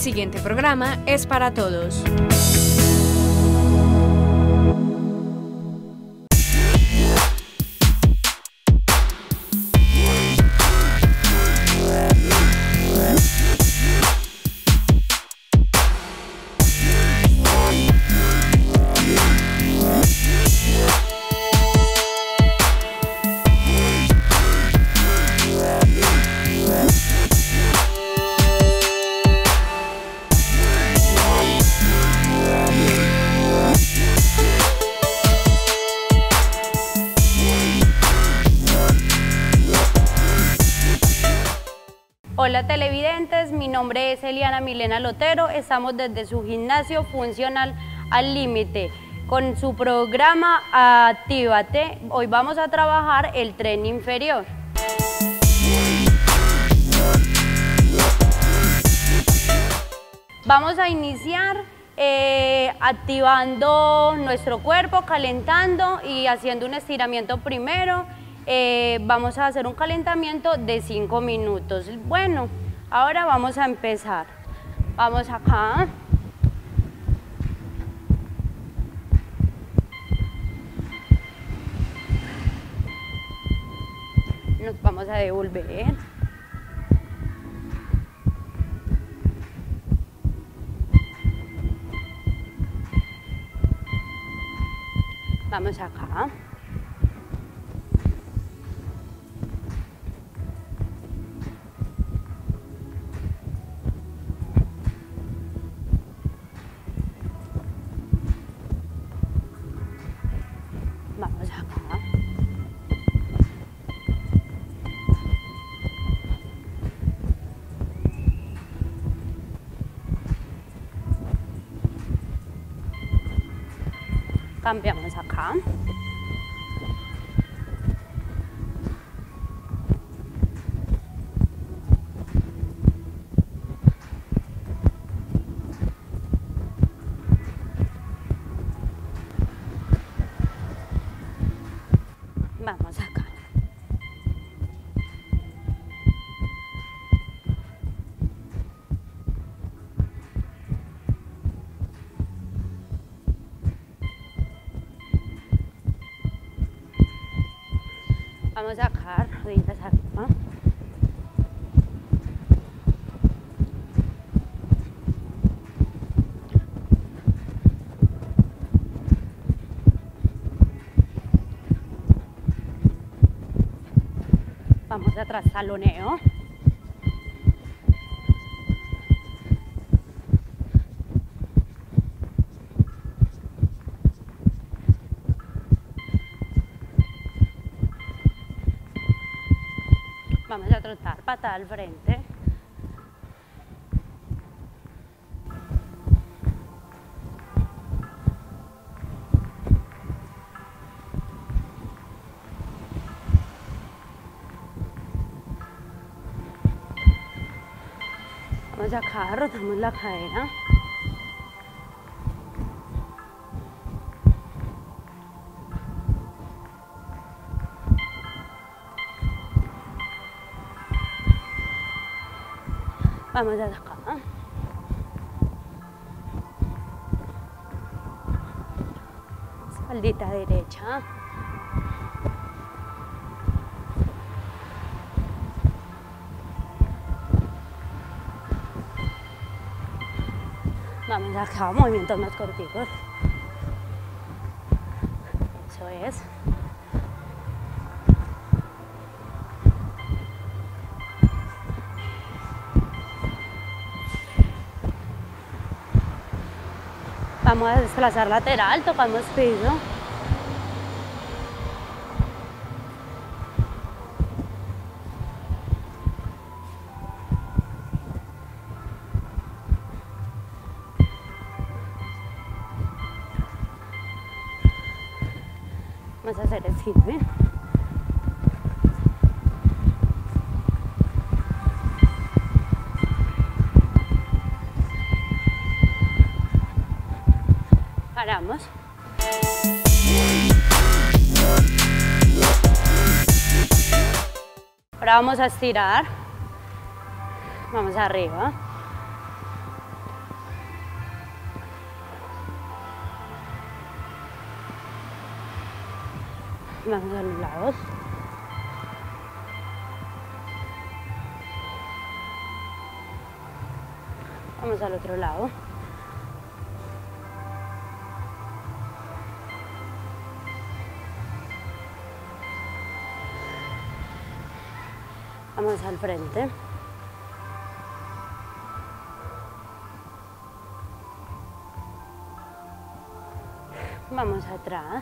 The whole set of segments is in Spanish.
siguiente programa es para todos. Hola televidentes, mi nombre es Eliana Milena Lotero, estamos desde su gimnasio funcional Al Límite con su programa Actívate. Hoy vamos a trabajar el tren inferior. Vamos a iniciar activando nuestro cuerpo, calentando y haciendo un estiramiento primero. Vamos a hacer un calentamiento de 5 minutos. Bueno, ahora vamos a empezar. Vamos acá. Nos vamos a devolver. Vamos acá. Vamos acá. Cambiamos acá. Vamos acá. Vamos acá, rodillas arriba. Vamos atrás, taloneo. Vamos a trotar, patada al frente. Vamos acá, rotamos la cadera. Vamos acá. Espaldita derecha. Vamos acá, movimientos más corticos. Eso es. Vamos a desplazar lateral, tocamos piso. Vamos a hacer el giro. Paramos. Ahora vamos a estirar. Vamos arriba. Vamos a los lados. Vamos al otro lado. Vamos al frente. Vamos atrás.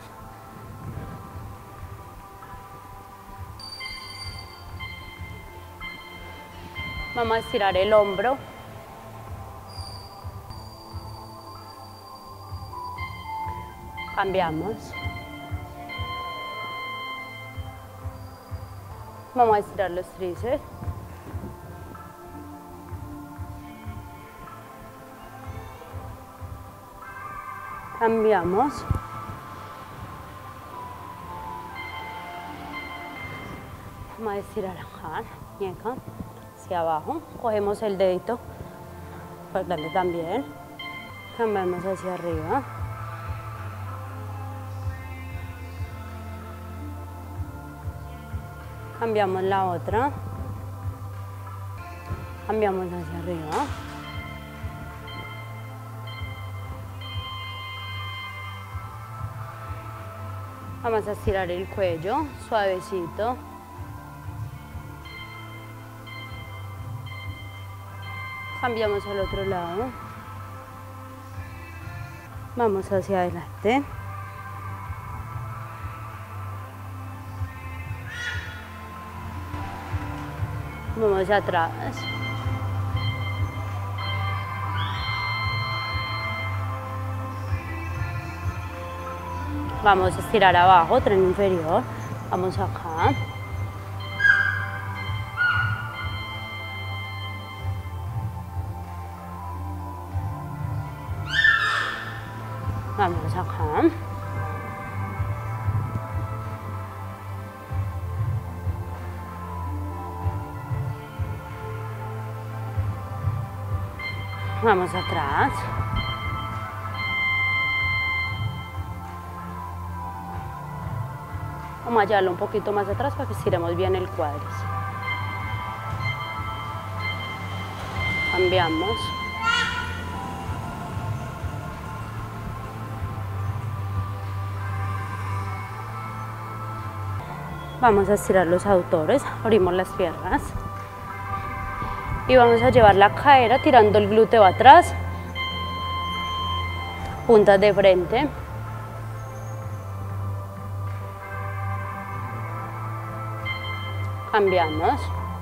Vamos a estirar el hombro. Cambiamos. Vamos a estirar los tríceps. Cambiamos. Vamos a estirar acá, muñeca, hacia abajo. Cogemos el dedito, pues grande también. Cambiamos hacia arriba. Cambiamos la otra. Cambiamos hacia arriba. Vamos a estirar el cuello, suavecito. Cambiamos al otro lado. Vamos hacia adelante. Vamos hacia atrás. Vamos a estirar abajo, tren inferior. Vamos acá. Vamos acá. Vamos atrás. Vamos a llevarlo un poquito más atrás para que estiremos bien el cuádriceps. Cambiamos. Vamos a estirar los aductores, abrimos las piernas. Y vamos a llevar la cadera tirando el glúteo atrás. Puntas de frente. Cambiamos.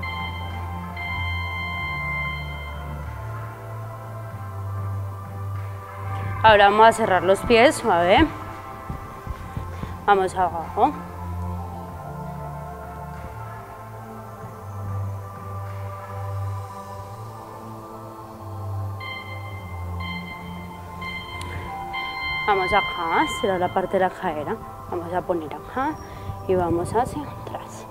Ahora vamos a cerrar los pies, suave. Vamos abajo. Vamos acá, estirar la parte de la cadera. Vamos a poner acá y vamos hacia atrás.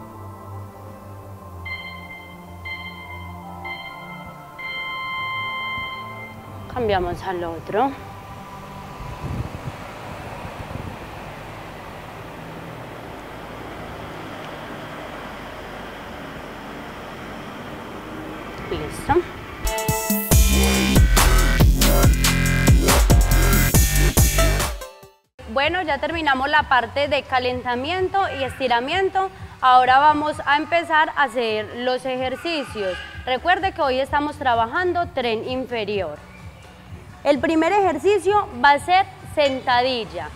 Cambiamos al otro. Listo. Bueno, ya terminamos la parte de calentamiento y estiramiento. Ahora vamos a empezar a hacer los ejercicios. Recuerde que hoy estamos trabajando tren inferior. El primer ejercicio va a ser sentadilla.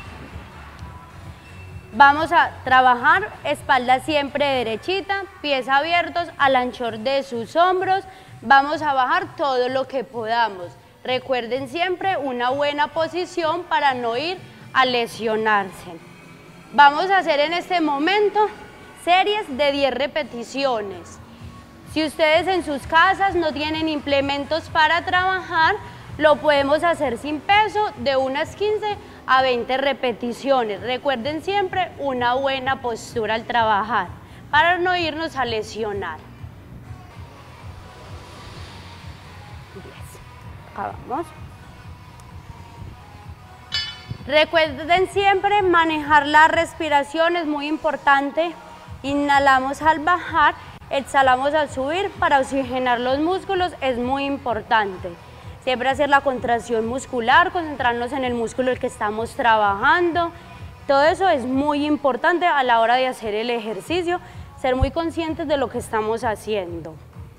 Vamos a trabajar espalda siempre derechita, pies abiertos al anchor de sus hombros. Vamos a bajar todo lo que podamos. Recuerden siempre una buena posición para no ir a lesionarse. Vamos a hacer en este momento series de 10 repeticiones. Si ustedes en sus casas no tienen implementos para trabajar, lo podemos hacer sin peso de unas 15 a 20 repeticiones. Recuerden siempre una buena postura al trabajar para no irnos a lesionar. 10. Acá vamos. Recuerden siempre manejar la respiración, es muy importante. Inhalamos al bajar, exhalamos al subir para oxigenar los músculos, es muy importante. Siempre hacer la contracción muscular, concentrarnos en el músculo el que estamos trabajando. Todo eso es muy importante a la hora de hacer el ejercicio, ser muy conscientes de lo que estamos haciendo.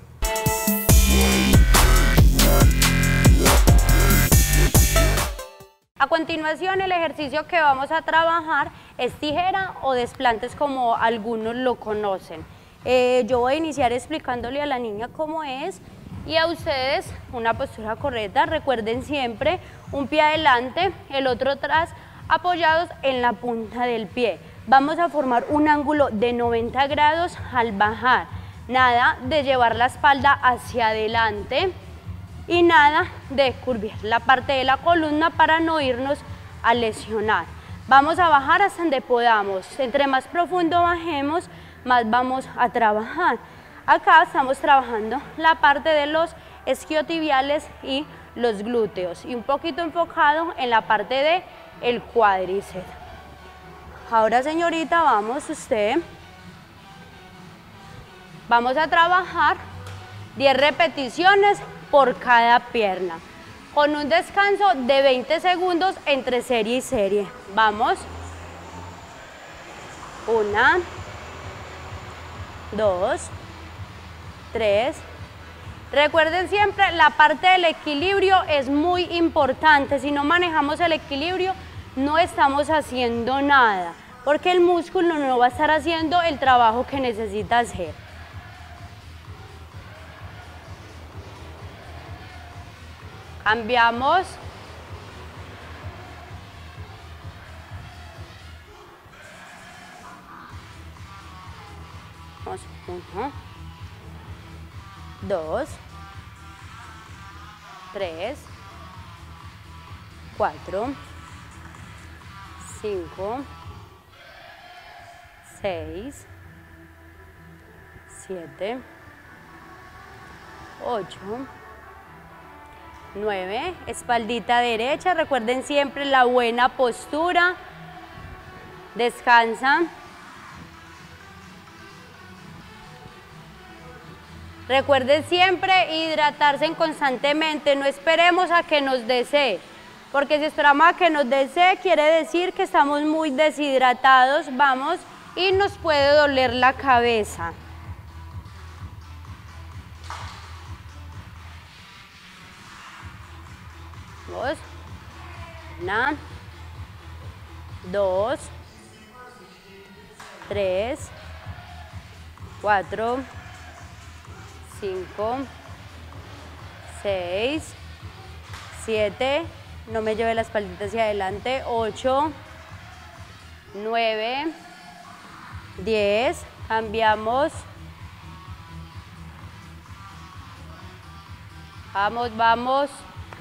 A continuación, el ejercicio que vamos a trabajar es tijera o desplantes, como algunos lo conocen. Yo voy a iniciar explicándole a la niña cómo es y a ustedes una postura correcta. Recuerden siempre un pie adelante, el otro atrás, apoyados en la punta del pie. Vamos a formar un ángulo de 90 grados al bajar. Nada de llevar la espalda hacia adelante y nada de curvar la parte de la columna para no irnos a lesionar. Vamos a bajar hasta donde podamos. Entre más profundo bajemos, más vamos a trabajar. Acá estamos trabajando la parte de los isquiotibiales y los glúteos y un poquito enfocado en la parte de el cuádriceps. Ahora, señorita, vamos a trabajar 10 repeticiones por cada pierna, con un descanso de 20 segundos entre serie y serie. Vamos. 1, 2, 3. Recuerden siempre, la parte del equilibrio es muy importante. Si no manejamos el equilibrio, no estamos haciendo nada, porque el músculo no va a estar haciendo el trabajo que necesita hacer. Cambiamos. Vamos, 1, 2, 3, 4, 5, 6, 7, 8, 9, espaldita derecha. Recuerden siempre la buena postura. Descansa. Recuerden siempre hidratarse constantemente, no esperemos a que nos dé sed, porque si esperamos a que nos dé sed, quiere decir que estamos muy deshidratados, vamos, y nos puede doler la cabeza. Vamos. 1, 2, 3, 4, 5, 6, 7, no me lleve la espaldita hacia adelante, 8, 9, 10, cambiamos. Vamos, vamos.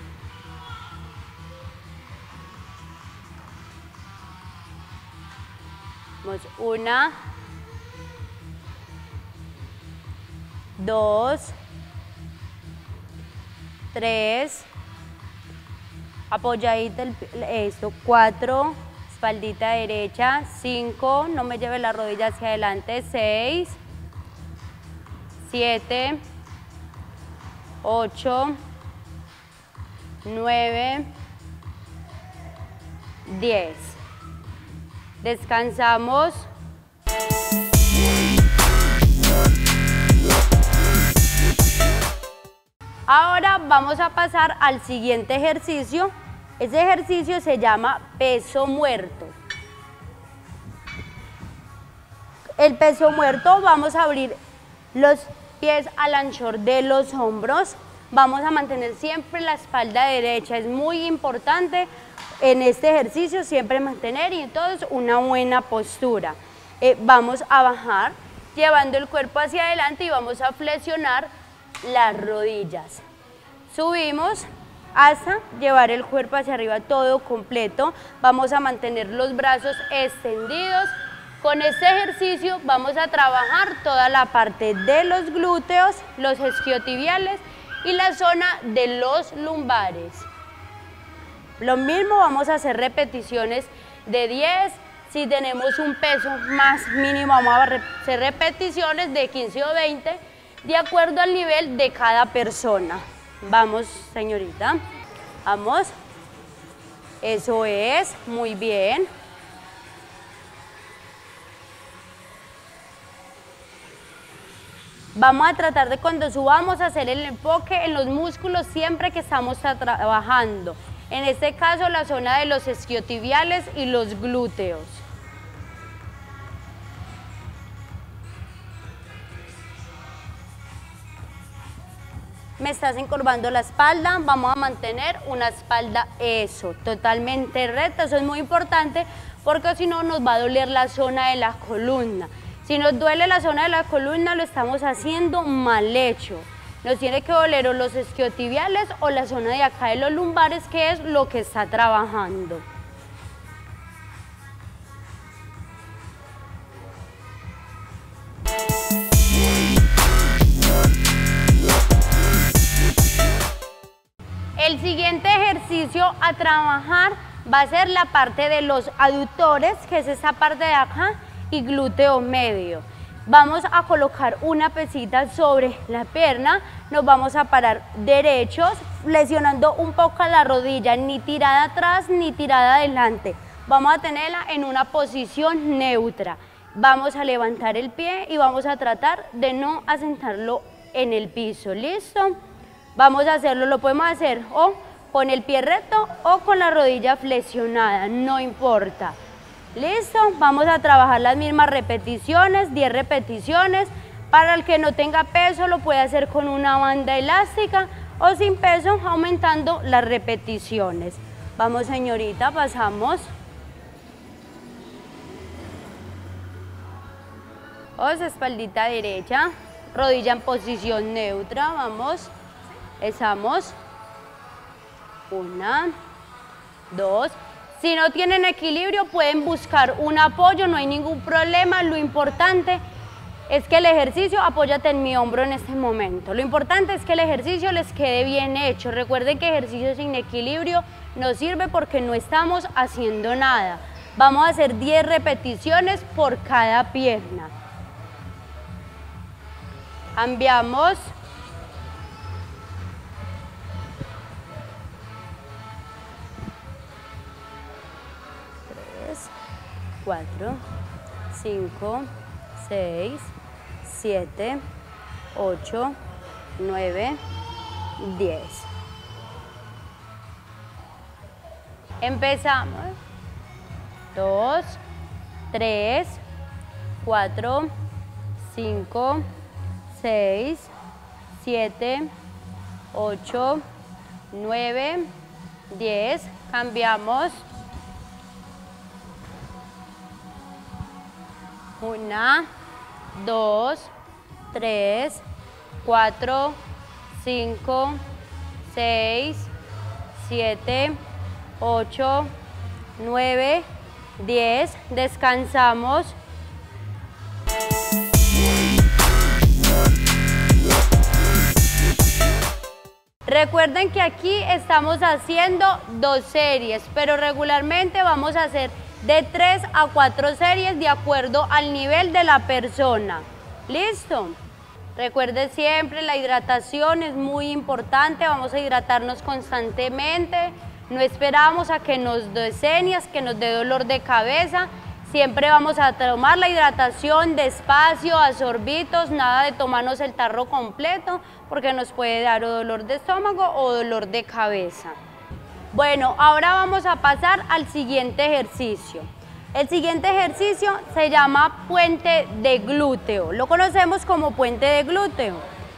Vamos, 1, 2, 3, apoyadita esto, 4, espaldita derecha, 5, no me lleve la rodilla hacia adelante, 6, 7, 8, 9, 10. Descansamos. Ahora vamos a pasar al siguiente ejercicio. Ese ejercicio se llama peso muerto. El peso muerto, vamos a abrir los pies al anchor de los hombros. Vamos a mantener siempre la espalda derecha. Es muy importante en este ejercicio siempre mantener y entonces una buena postura. Vamos a bajar llevando el cuerpo hacia adelante y vamos a flexionar las rodillas. Subimos hasta llevar el cuerpo hacia arriba todo completo. Vamos a mantener los brazos extendidos. Con este ejercicio vamos a trabajar toda la parte de los glúteos, los isquiotibiales y la zona de los lumbares. Lo mismo, vamos a hacer repeticiones de 10. Si tenemos un peso más mínimo, vamos a hacer repeticiones de 15 o 20, de acuerdo al nivel de cada persona. Vamos, señorita. Vamos. Eso es, muy bien. Vamos a tratar de, cuando subamos, hacer el enfoque en los músculos siempre que estamos trabajando. En este caso, la zona de los isquiotibiales y los glúteos. Me estás encorvando la espalda, vamos a mantener una espalda, eso, totalmente recta. Eso es muy importante porque si no nos va a doler la zona de la columna. Si nos duele la zona de la columna, lo estamos haciendo mal hecho. Nos tiene que doler o los isquiotibiales o la zona de acá de los lumbares, que es lo que está trabajando. El siguiente ejercicio a trabajar va a ser la parte de los aductores, que es esta parte de acá, y glúteo medio. Vamos a colocar una pesita sobre la pierna, nos vamos a parar derechos, flexionando un poco la rodilla, ni tirada atrás ni tirada adelante. Vamos a tenerla en una posición neutra. Vamos a levantar el pie y vamos a tratar de no asentarlo en el piso. ¿Listo? Vamos a hacerlo, lo podemos hacer o con el pie recto o con la rodilla flexionada, no importa. ¿Listo? Vamos a trabajar las mismas repeticiones, 10 repeticiones. Para el que no tenga peso lo puede hacer con una banda elástica o sin peso, aumentando las repeticiones. Vamos, señorita, pasamos. Vamos, espaldita derecha, rodilla en posición neutra, vamos. Estamos. 1, 2. Si no tienen equilibrio, pueden buscar un apoyo, no hay ningún problema. Lo importante es que el ejercicio, apóyate en mi hombro en este momento. Lo importante es que el ejercicio les quede bien hecho. Recuerden que ejercicio sin equilibrio no sirve porque no estamos haciendo nada. Vamos a hacer 10 repeticiones por cada pierna. Cambiamos. 4, 5, 6, 7, 8, 9, 10. Empezamos. 2, 3, 4, 5, 6, 7, 8, 9, 10. Cambiamos. 1, 2, 3, 4, 5, 6, 7, 8, 9, 10. Descansamos. Recuerden que aquí estamos haciendo 2 series, pero regularmente vamos a hacer de 3 a 4 series de acuerdo al nivel de la persona. ¿Listo? Recuerden siempre, la hidratación es muy importante, vamos a hidratarnos constantemente, no esperamos a que nos dé senias, que nos dé dolor de cabeza, siempre vamos a tomar la hidratación despacio, a sorbitos, nada de tomarnos el tarro completo porque nos puede dar o dolor de estómago o dolor de cabeza. Bueno, ahora vamos a pasar al siguiente ejercicio. El siguiente ejercicio se llama puente de glúteo. Lo conocemos como puente de glúteo.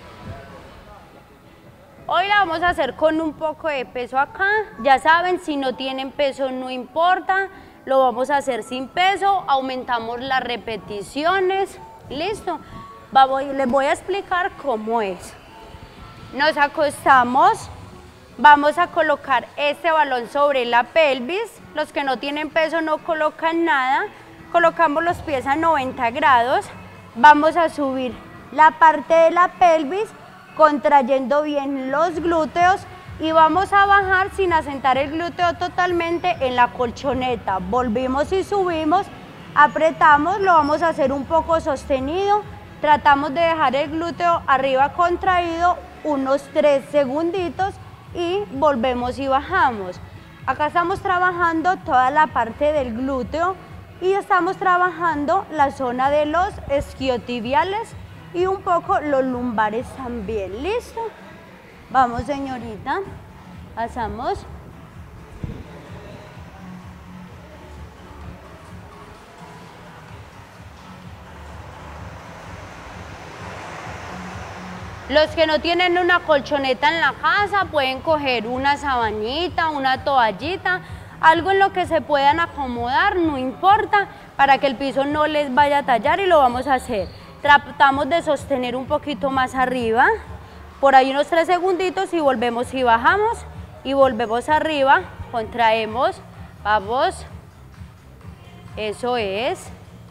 Hoy la vamos a hacer con un poco de peso acá. Ya saben, si no tienen peso no importa. Lo vamos a hacer sin peso. Aumentamos las repeticiones. ¿Listo? Les voy a explicar cómo es. Nos acostamos. Vamos a colocar este balón sobre la pelvis. Los que no tienen peso no colocan nada. Colocamos los pies a 90 grados. Vamos a subir la parte de la pelvis, contrayendo bien los glúteos y vamos a bajar sin asentar el glúteo totalmente en la colchoneta. Volvimos y subimos, apretamos, lo vamos a hacer un poco sostenido, tratamos de dejar el glúteo arriba contraído unos 3 segunditos y volvemos y bajamos. Acá estamos trabajando toda la parte del glúteo y estamos trabajando la zona de los isquiotibiales y un poco los lumbares también. ¿Listo? Vamos, señorita, pasamos. Los que no tienen una colchoneta en la casa pueden coger una sabanita, una toallita, algo en lo que se puedan acomodar, no importa, para que el piso no les vaya a tallar y lo vamos a hacer. Tratamos de sostener un poquito más arriba, por ahí unos 3 segunditos y volvemos y bajamos y volvemos arriba, contraemos, vamos, eso es.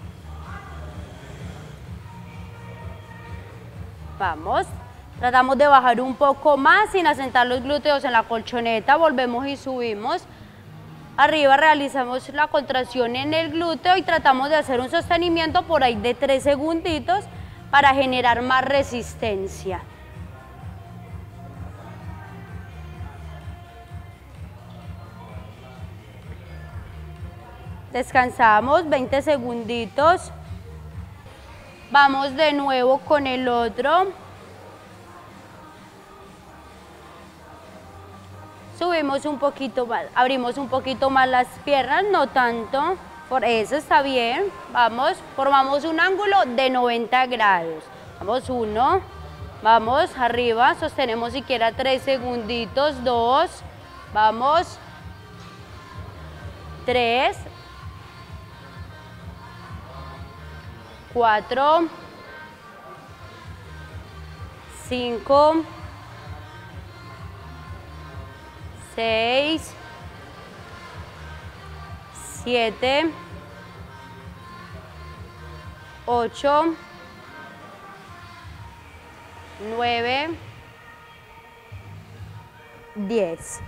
Vamos. Tratamos de bajar un poco más sin asentar los glúteos en la colchoneta, volvemos y subimos. Arriba realizamos la contracción en el glúteo y tratamos de hacer un sostenimiento por ahí de 3 segunditos para generar más resistencia. Descansamos 20 segunditos. Vamos de nuevo con el otro. Subimos un poquito más, abrimos un poquito más las piernas, no tanto, por eso está bien. Vamos, formamos un ángulo de 90 grados. Vamos, 1, vamos, arriba, sostenemos siquiera 3 segunditos, 2, vamos, 3, 4, 5, 6, 7, 8, 9, 10.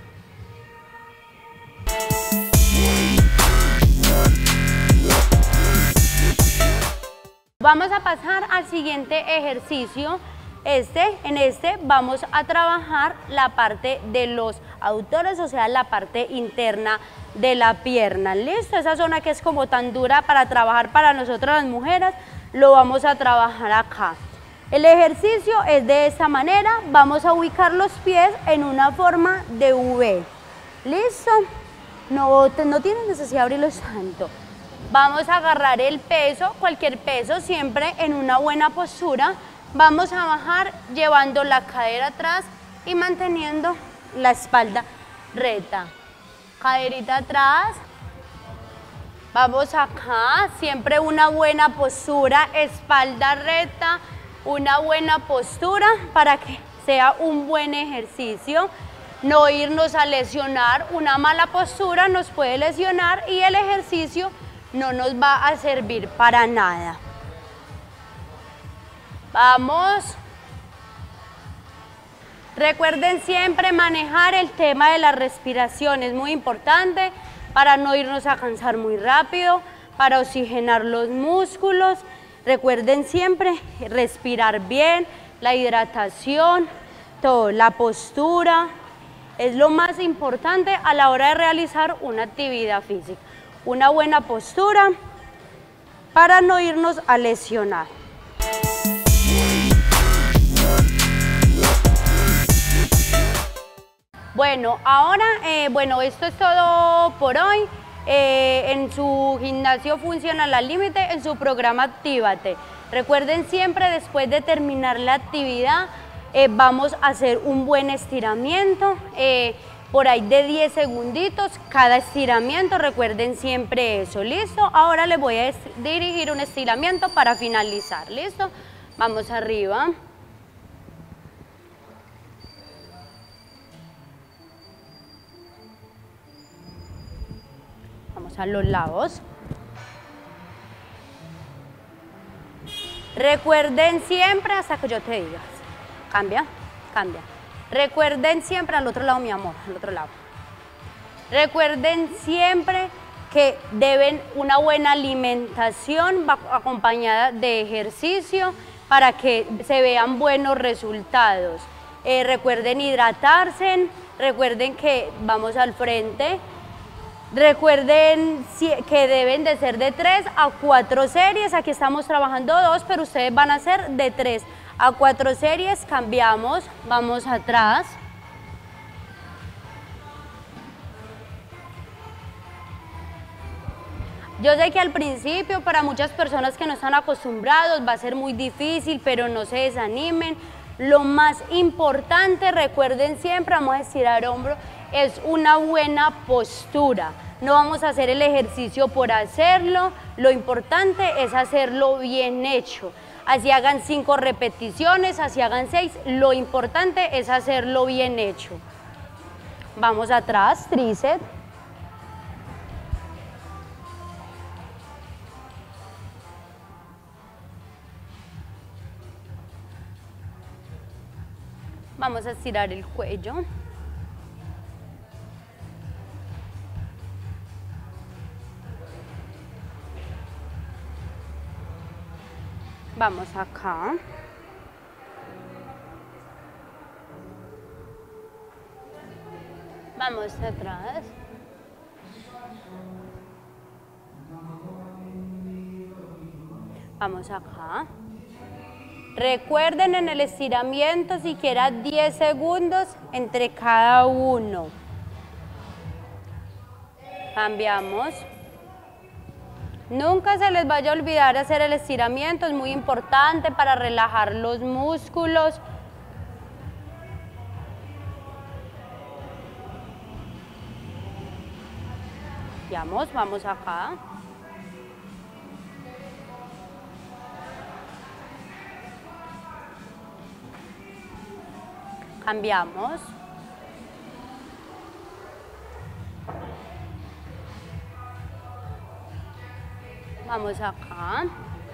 Vamos a pasar al siguiente ejercicio. En este vamos a trabajar la parte de los aductores, o sea, la parte interna de la pierna. ¿Listo? Esa zona que es como tan dura para trabajar para nosotras las mujeres, lo vamos a trabajar acá. El ejercicio es de esta manera, vamos a ubicar los pies en una forma de V. ¿Listo? No tienen necesidad de abrirlos tanto. Vamos a agarrar el peso, cualquier peso, siempre en una buena postura. Vamos a bajar llevando la cadera atrás y manteniendo la espalda recta. Caderita atrás. Vamos acá, siempre una buena postura, espalda recta, una buena postura para que sea un buen ejercicio. No irnos a lesionar, una mala postura nos puede lesionar y el ejercicio no nos va a servir para nada. Vamos. Recuerden siempre manejar el tema de la respiración, es muy importante para no irnos a cansar muy rápido, para oxigenar los músculos. Recuerden siempre respirar bien, la hidratación, todo, la postura, es lo más importante a la hora de realizar una actividad física. Una buena postura para no irnos a lesionar. Bueno, ahora, esto es todo por hoy. En su gimnasio funcional al límite, en su programa Actívate. Recuerden siempre, después de terminar la actividad, vamos a hacer un buen estiramiento, por ahí de 10 segunditos cada estiramiento. Recuerden siempre eso, ¿listo? Ahora les voy a dirigir un estiramiento para finalizar, ¿listo? Vamos arriba. Vamos a los lados. Recuerden siempre hasta que yo te diga. Cambia, cambia. Recuerden siempre, al otro lado, mi amor, al otro lado. Recuerden siempre que deben una buena alimentación acompañada de ejercicio para que se vean buenos resultados. Recuerden hidratarse, recuerden que vamos al frente. Recuerden que deben de ser de 3 a 4 series, aquí estamos trabajando 2, pero ustedes van a hacer de 3 a 4 series, cambiamos, vamos atrás. Yo sé que al principio para muchas personas que no están acostumbrados va a ser muy difícil, pero no se desanimen. Lo más importante, recuerden siempre, vamos a estirar hombro, es una buena postura. No vamos a hacer el ejercicio por hacerlo, lo importante es hacerlo bien hecho. Así hagan 5 repeticiones, así hagan 6, lo importante es hacerlo bien hecho. Vamos atrás, tríceps. Vamos a estirar el cuello. Vamos acá. Vamos atrás. Vamos acá. Recuerden en el estiramiento siquiera 10 segundos entre cada uno. Cambiamos. Nunca se les vaya a olvidar hacer el estiramiento, es muy importante para relajar los músculos. Vamos acá. Cambiamos. Vamos acá.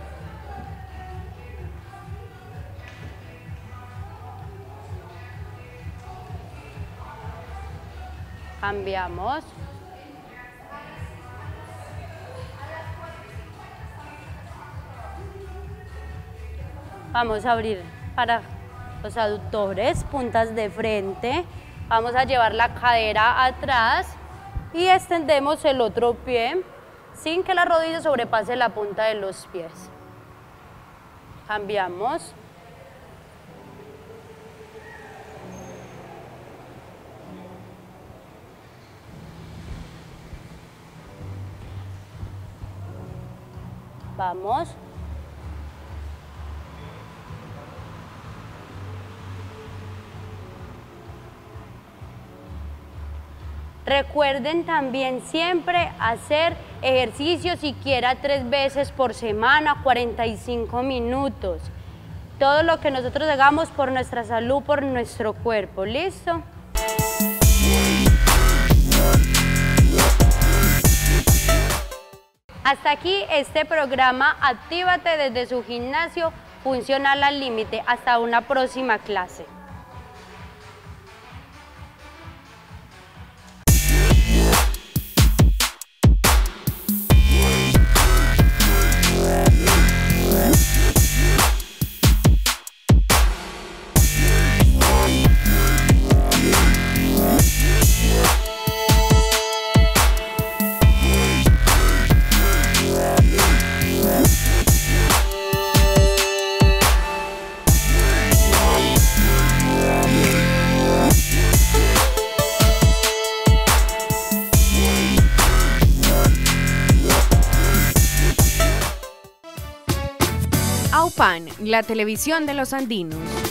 Cambiamos. Vamos a abrir para los aductores, puntas de frente. Vamos a llevar la cadera atrás y extendemos el otro pie sin que la rodilla sobrepase la punta de los pies. Cambiamos. Vamos. Recuerden también siempre hacer ejercicio siquiera 3 veces por semana, 45 minutos. Todo lo que nosotros hagamos por nuestra salud, por nuestro cuerpo. ¿Listo? Hasta aquí este programa Actívate desde su gimnasio funcional al límite. Hasta una próxima clase. AUPAN, la televisión de los andinos.